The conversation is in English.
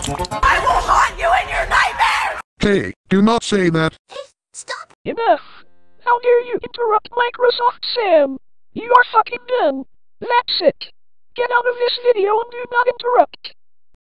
I will haunt you in your nightmares! Hey, do not say that. Stop! Enough! How dare you interrupt Microsoft Sam? You are fucking done. That's it. Get out of this video and do not interrupt.